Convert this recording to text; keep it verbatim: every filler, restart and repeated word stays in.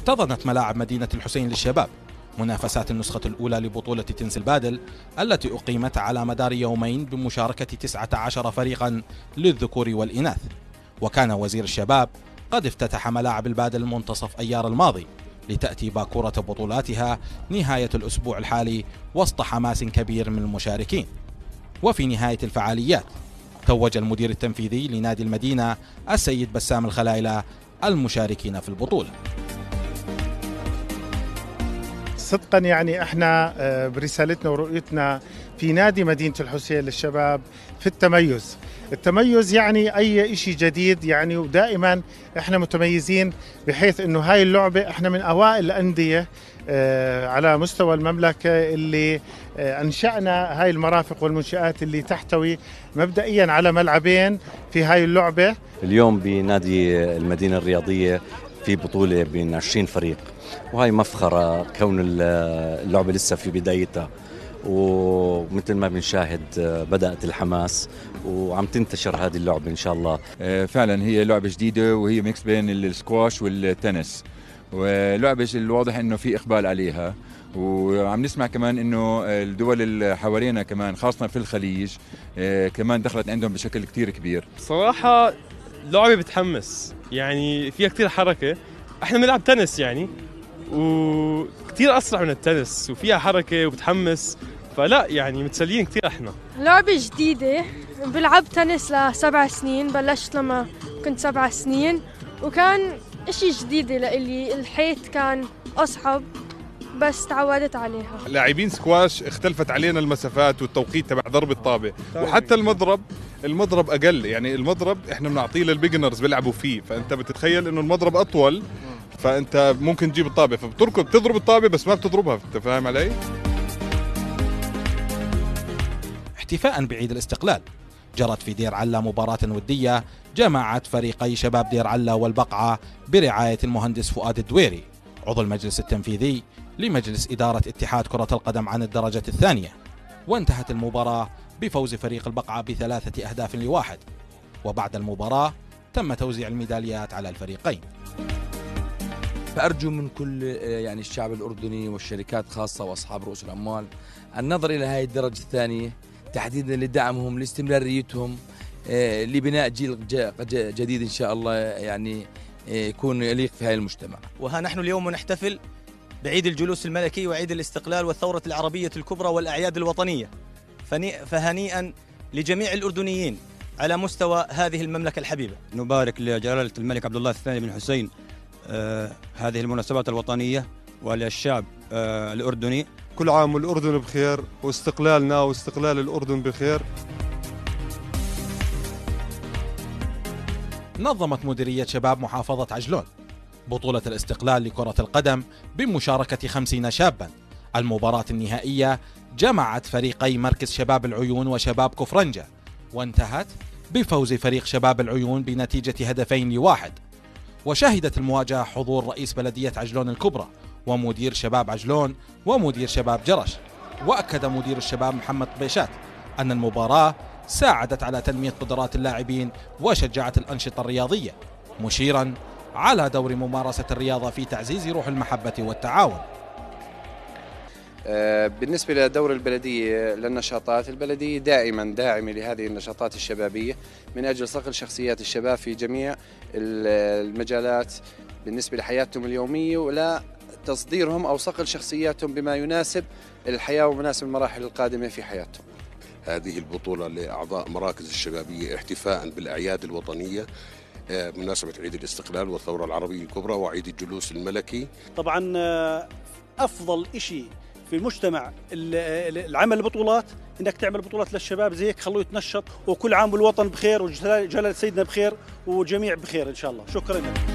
احتضنت ملاعب مدينة الحسين للشباب منافسات النسخة الأولى لبطولة تنس البادل التي أقيمت على مدار يومين بمشاركة تسعة عشر فريقا للذكور والإناث. وكان وزير الشباب قد افتتح ملاعب البادل منتصف أيار الماضي لتأتي باكورة بطولاتها نهاية الأسبوع الحالي وسط حماس كبير من المشاركين. وفي نهاية الفعاليات توج المدير التنفيذي لنادي المدينة السيد بسام الخلايلة المشاركين في البطولة. صدقا يعني احنا برسالتنا ورؤيتنا في نادي مدينة الحسين للشباب في التميز. التميز يعني اي شيء جديد يعني، ودائما احنا متميزين بحيث انه هاي اللعبة احنا من اوائل الاندية على مستوى المملكة اللي انشأنا هاي المرافق والمنشآت اللي تحتوي مبدئيا على ملعبين في هاي اللعبة. اليوم بنادي المدينة الرياضية في بطولة بين عشرين فريق، وهي مفخرة كون اللعبة لسه في بدايتها، ومثل ما بنشاهد بدأت الحماس وعم تنتشر هذه اللعبة إن شاء الله. فعلا هي لعبة جديدة وهي ميكس بين السكواش والتنس، ولعبة الواضح إنه في إقبال عليها، وعم نسمع كمان إنه الدول اللي حوالينا كمان خاصة في الخليج كمان دخلت عندهم بشكل كتير كبير. صراحة لعبة بتحمس، يعني فيها كتير حركة. احنا بنلعب تنس يعني وكتير أسرع من التنس وفيها حركة وبتحمس، فلا يعني متسليين كتير. احنا لعبة جديدة، بلعب تنس لسبع سنين، بلشت لما كنت سبع سنين وكان اشي جديد لإلي. الحيط كان أصعب بس تعودت عليها. لاعبين سكواش اختلفت علينا المسافات والتوقيت تبع ضرب الطابة، وحتى المضرب المضرب أقل، يعني المضرب احنا بنعطيه للبيجنرز بيلعبوا فيه، فأنت بتتخيل إنه المضرب أطول، فأنت ممكن تجيب الطابة فبتركض بتضرب الطابة بس ما بتضربها. أنت فاهم علي؟ احتفاء بعيد الاستقلال جرت في دير علة مباراة ودية جمعت فريقي شباب دير علة والبقعة برعاية المهندس فؤاد الدويري عضو المجلس التنفيذي لمجلس إدارة اتحاد كرة القدم عن الدرجة الثانية. وانتهت المباراة بفوز فريق البقعة بثلاثة أهداف لواحد، وبعد المباراة تم توزيع الميداليات على الفريقين. فأرجو من كل يعني الشعب الأردني والشركات خاصة وأصحاب رؤوس الأموال النظر إلى هذه الدرجة الثانية تحديدا لدعمهم لاستمراريتهم لبناء جيل جديد إن شاء الله يعني يكون يليق في هذا المجتمع. وها نحن اليوم نحتفل بعيد الجلوس الملكي وعيد الاستقلال والثورة العربية الكبرى والأعياد الوطنية، فهنيئا لجميع الأردنيين على مستوى هذه المملكة الحبيبة. نبارك لجلالة الملك عبد الله الثاني بن حسين آه هذه المناسبات الوطنية وللشعب آه الأردني. كل عام والأردن بخير واستقلالنا واستقلال الأردن بخير. نظمت مديرية شباب محافظة عجلون بطولة الاستقلال لكرة القدم بمشاركة خمسين شابا. المباراة النهائية جمعت فريقي مركز شباب العيون وشباب كفرنجة، وانتهت بفوز فريق شباب العيون بنتيجة هدفين لواحد. وشهدت المواجهة حضور رئيس بلدية عجلون الكبرى ومدير شباب عجلون ومدير شباب جرش. وأكد مدير الشباب محمد طبيشات أن المباراة ساعدت على تنمية قدرات اللاعبين وشجعت الأنشطة الرياضية، مشيرا على دور ممارسة الرياضة في تعزيز روح المحبة والتعاون. بالنسبة لدور البلدية للنشاطات، البلدية دائما داعمة لهذه النشاطات الشبابية من أجل صقل شخصيات الشباب في جميع المجالات بالنسبة لحياتهم اليومية، ولا تصديرهم أو صقل شخصياتهم بما يناسب الحياة ومناسب المراحل القادمة في حياتهم. هذه البطولة لأعضاء مراكز الشبابية احتفاء بالأعياد الوطنية بمناسبة عيد الاستقلال والثورة العربية الكبرى وعيد الجلوس الملكي. طبعا أفضل إشي في المجتمع العمل البطولات، انك تعمل بطولات للشباب زي هيك خلوه يتنشط، وكل عام والوطن بخير وجلالة سيدنا بخير وجميع بخير ان شاء الله. شكرا لك.